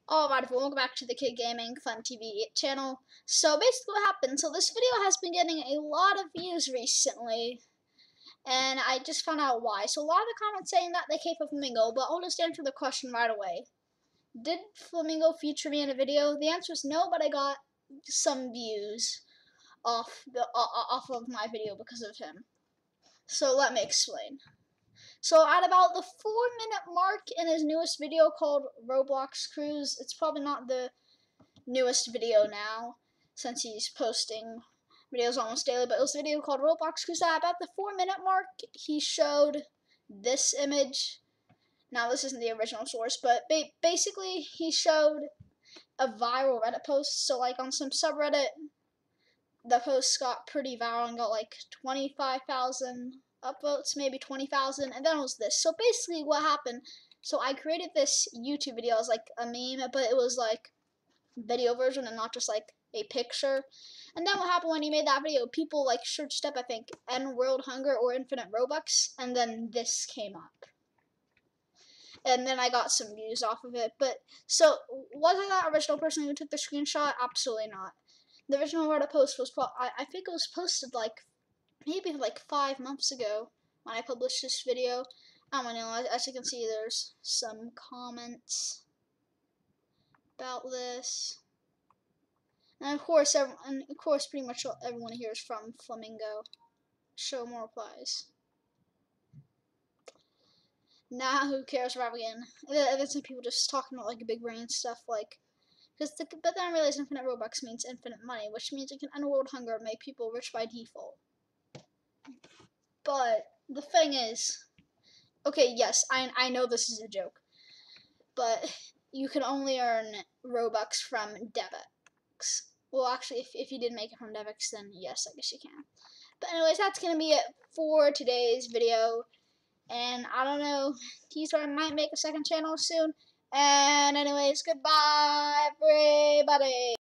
Alright everyone, welcome back to the Kid Gaming Fun TV channel. So basically what happened, this video has been getting a lot of views recently, and I just found out why. So a lot of the comments saying that they came from Flamingo, but I'll just answer the question right away. Did Flamingo feature me in a video? The answer is no, but I got some views off of my video because of him. So let me explain. So at about the 4-minute mark in his newest video called Roblox Cruise, it's probably not the newest video now since he's posting videos almost daily, but it was a video called Roblox Cruise. At about the 4-minute mark, he showed this image. Now this isn't the original source, but basically he showed a viral Reddit post. So like on some subreddit, the post got pretty viral and got like 25,000 upvotes, maybe 20,000, and then it was this. So basically what happened, so I created this YouTube video as like a meme, but it was like video version and not just like a picture. And then what happened when he made that video, people like searched up, I think, N World Hunger or Infinite Robux, and then this came up. And then I got some views off of it. But so was I that original person who took the screenshot? Absolutely not. The original Reddit post was I think it was posted like maybe like 5 months ago when I published this video. I don't know, as you can see there's some comments about this. And of course pretty much everyone here is from Flamingo. Show more replies. Nah, who cares about again? There's some people just talking about like big brain stuff like but then I realized infinite Robux means infinite money, which means you can end world hunger and make people rich by default. But the thing is, okay, yes, I know this is a joke, but you can only earn Robux from Devx. Well, actually, if you did make it from Devx, then yes, I guess you can. But anyways, that's going to be it for today's video. And I don't know, I might make a second channel soon. And anyways, goodbye, everybody.